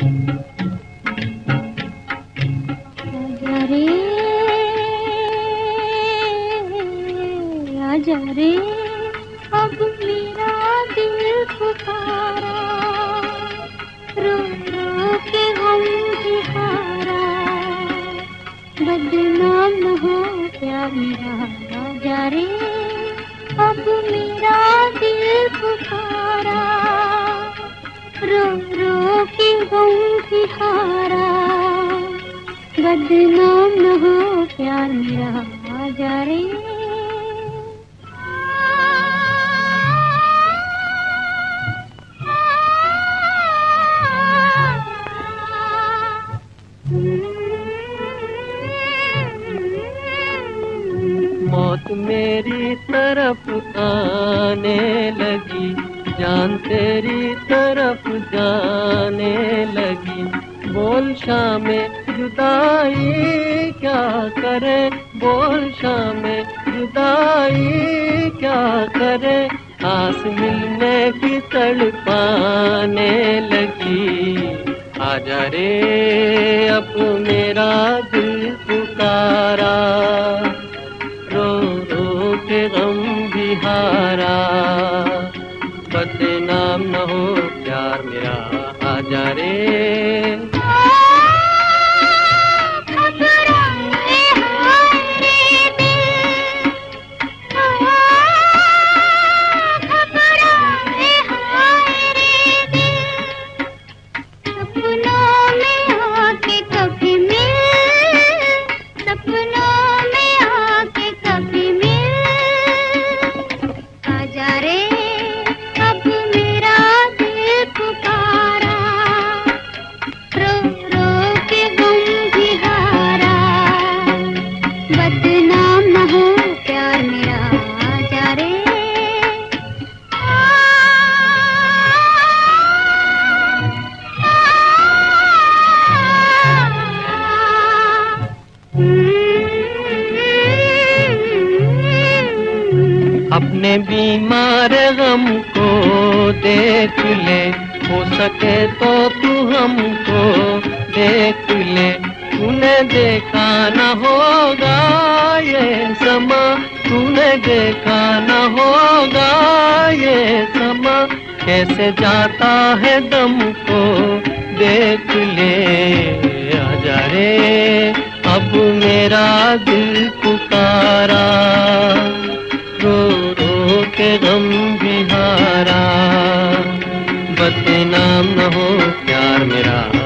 आजा रे अब मेरा दिल पुकारा, रो रो के हम हारा, बदनाम न हो प्यार मेरा। आजा रे अब मेरा दिल पुकारा, रो रो के हम हारा, बदनाम न हो प्यार मेरा। आजा रे मौत मेरी तरफ आने लगी, जान तेरी तरफ जाने लगी। बोल शामे जुदाई क्या करे, बोल शामे जुदाई क्या करे। आस मिलने की तड़पाने लगी। आजा रे अब मेरा दिल पुकारा, रो रो के गम भी हारा, बदनाम न हो प्यार मेरा। आजा रे बदनाम न हो प्यार मेरा। आजा रे अपने बीमार गम को देख ले, हो सके तो तू हमको देख ले। तूने देखा न होगा ये समा, तूने देखा न होगा ये समा, कैसे जाता है दम को देख ले। आजा रे अब मेरा दिल पुकारा, रो रो के गम भी हारा, बदनाम न हो प्यार मेरा।